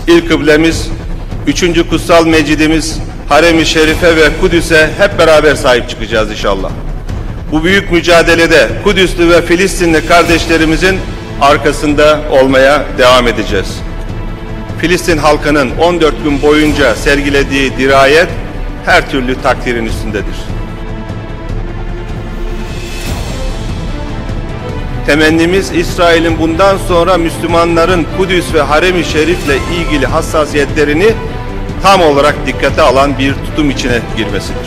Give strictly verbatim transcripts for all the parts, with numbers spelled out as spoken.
İlk kıblemiz, üçüncü kutsal mecidimiz Harem-i Şerife ve Kudüs'e hep beraber sahip çıkacağız inşallah. Bu büyük mücadelede Kudüslü ve Filistinli kardeşlerimizin arkasında olmaya devam edeceğiz. Filistin halkının on dört gün boyunca sergilediği dirayet her türlü takdirin üstündedir. Temennimiz İsrail'in bundan sonra Müslümanların Kudüs ve Harem-i Şerif'le ilgili hassasiyetlerini tam olarak dikkate alan bir tutum içine girmesidir.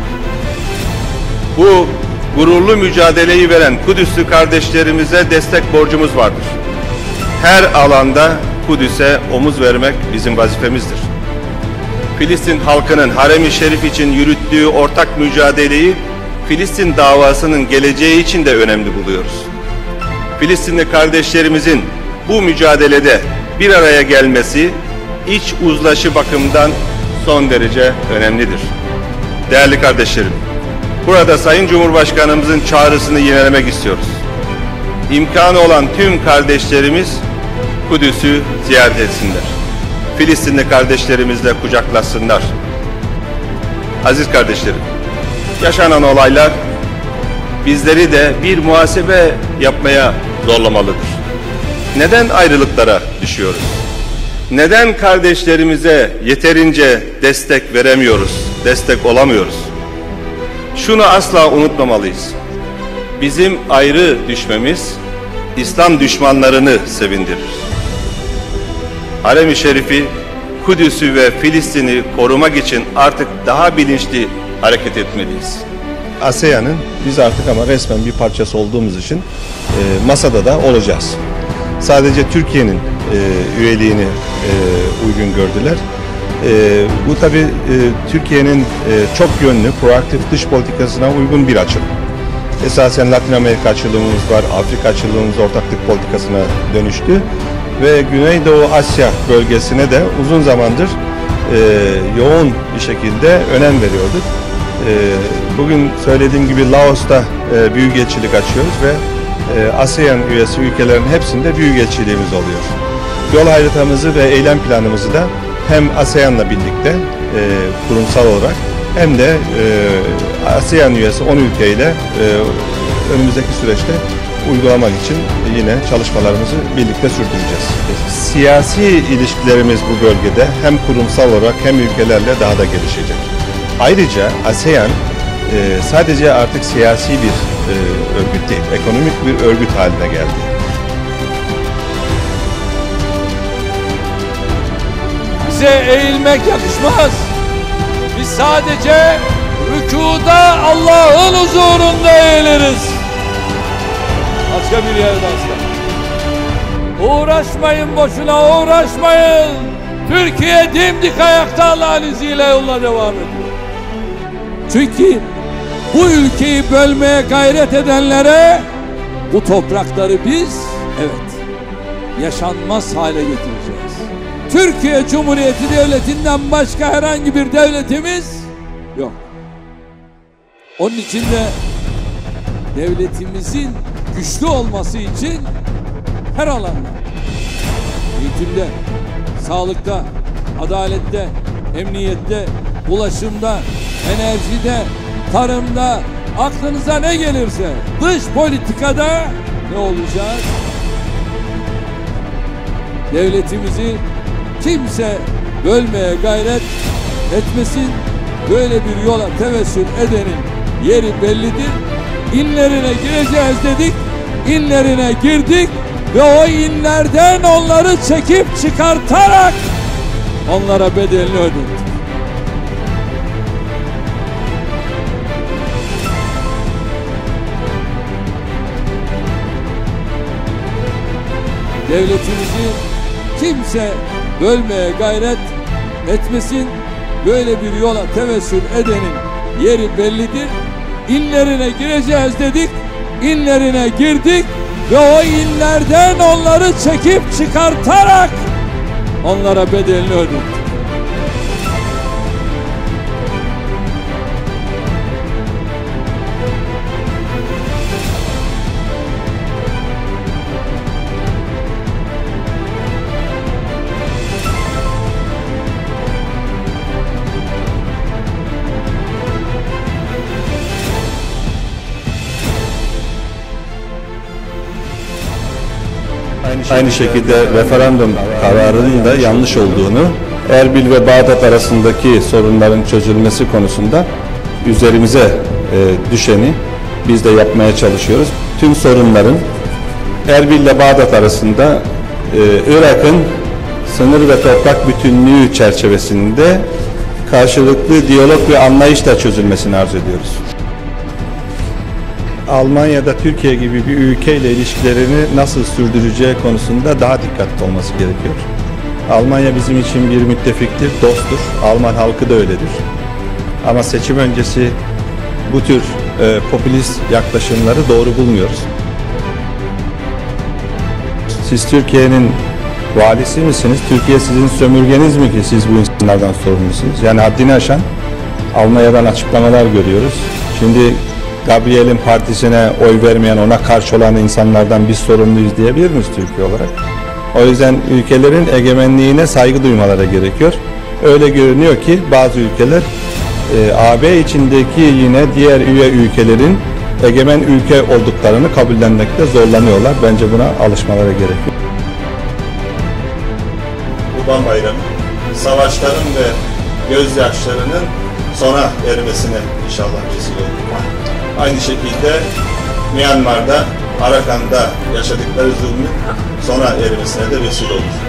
Bu gururlu mücadeleyi veren Kudüslü kardeşlerimize destek borcumuz vardır. Her alanda Kudüs'e omuz vermek bizim vazifemizdir. Filistin halkının Harem-i Şerif için yürüttüğü ortak mücadeleyi Filistin davasının geleceği için de önemli buluyoruz. Filistinli kardeşlerimizin bu mücadelede bir araya gelmesi iç uzlaşı bakımından son derece önemlidir. Değerli kardeşlerim, burada Sayın Cumhurbaşkanımızın çağrısını yinelemek istiyoruz. İmkanı olan tüm kardeşlerimiz Kudüs'ü ziyaret etsinler. Filistinli kardeşlerimizle kucaklaşsınlar. Aziz kardeşlerim, yaşanan olaylar bizleri de bir muhasebe yapmaya zorlamalıdır. Neden ayrılıklara düşüyoruz? Neden kardeşlerimize yeterince destek veremiyoruz, destek olamıyoruz? Şunu asla unutmamalıyız. Bizim ayrı düşmemiz İslam düşmanlarını sevindirir. Harem-i Şerif'i, Kudüs'ü ve Filistin'i korumak için artık daha bilinçli hareket etmeliyiz. ASEAN'ın biz artık ama resmen bir parçası olduğumuz için e, masada da olacağız. Sadece Türkiye'nin e, üyeliğini e, uygun gördüler. E, bu tabii e, Türkiye'nin e, çok yönlü, proaktif dış politikasına uygun bir açılım. Esasen Latin Amerika açılımımız var, Afrika açılımımız ortaklık politikasına dönüştü ve Güneydoğu Asya bölgesine de uzun zamandır e, yoğun bir şekilde önem veriyorduk. E, bugün söylediğim gibi Laos'ta e, büyükelçilik açıyoruz ve e, ASEAN üyesi ülkelerin hepsinde büyükelçiliğimiz oluyor. Yol haritamızı ve eylem planımızı da hem ASEAN'la birlikte e, kurumsal olarak hem de e, ASEAN üyesi on ülkeyle e, önümüzdeki süreçte uygulamak için yine çalışmalarımızı birlikte sürdüreceğiz. Siyasi ilişkilerimiz bu bölgede hem kurumsal olarak hem ülkelerle daha da gelişecek. Ayrıca ASEAN e, sadece artık siyasi bir e, örgüt değil, ekonomik bir örgüt haline geldi. Bize eğilmek yakışmaz. Biz sadece rükuda Allah'ın huzurunda eğiliriz. Başka bir yerde asla. Uğraşmayın boşuna, uğraşmayın. Türkiye dimdik ayakta Allah'ın izniyle yoluna devam ediyor. Çünkü bu ülkeyi bölmeye gayret edenlere bu toprakları biz, evet, yaşanmaz hale getireceğiz. Türkiye Cumhuriyeti Devleti'nden başka herhangi bir devletimiz yok. Onun için de devletimizin güçlü olması için her alanda, eğitimde, sağlıkta, adalette, emniyette, ulaşımda, enerjide, tarımda, aklınıza ne gelirse, dış politikada ne olacak? Devletimizi kimse bölmeye gayret etmesin. Böyle bir yola tevessül edenin yeri bellidir. İnlerine gireceğiz dedik, inlerine girdik ve o inlerden onları çekip çıkartarak onlara bedelini ödedik. Devletimizi kimse bölmeye gayret etmesin. Böyle bir yola tevessül edenin yeri bellidir. İnlerine gireceğiz dedik, inlerine girdik ve o inlerden onları çekip çıkartarak onlara bedelini ödedik. Aynı şekilde referandum kararının da yanlış olduğunu, Erbil ve Bağdat arasındaki sorunların çözülmesi konusunda üzerimize e, düşeni biz de yapmaya çalışıyoruz. Tüm sorunların Erbil ile Bağdat arasında e, Irak'ın sınır ve toprak bütünlüğü çerçevesinde karşılıklı diyalog ve anlayışla çözülmesini arzu ediyoruz. Almanya'da Türkiye gibi bir ülkeyle ilişkilerini nasıl sürdüreceği konusunda daha dikkatli olması gerekiyor. Almanya bizim için bir müttefiktir, dosttur. Alman halkı da öyledir. Ama seçim öncesi bu tür e, popülist yaklaşımları doğru bulmuyoruz. Siz Türkiye'nin valisi misiniz? Türkiye sizin sömürgeniz mi ki siz bu insanlardan sorumlusunuz? Yani haddini aşan Almanya'dan açıklamalar görüyoruz. Şimdi Gabriel'in partisine oy vermeyen, ona karşı olan insanlardan biz sorumluyuz diyebilir miyiz Türkiye olarak? O yüzden ülkelerin egemenliğine saygı duymaları gerekiyor. Öyle görünüyor ki bazı ülkeler e, A B içindeki yine diğer üye ülkelerin egemen ülke olduklarını kabullenmekte zorlanıyorlar. Bence buna alışmaları gerekiyor. Kurban Bayramı, savaşların ve gözyaşlarının sona ermesine inşallah vesile olur. Aynı şekilde Myanmar'da, Arakan'da yaşadıkları zulmün sona ermesine de vesile olur.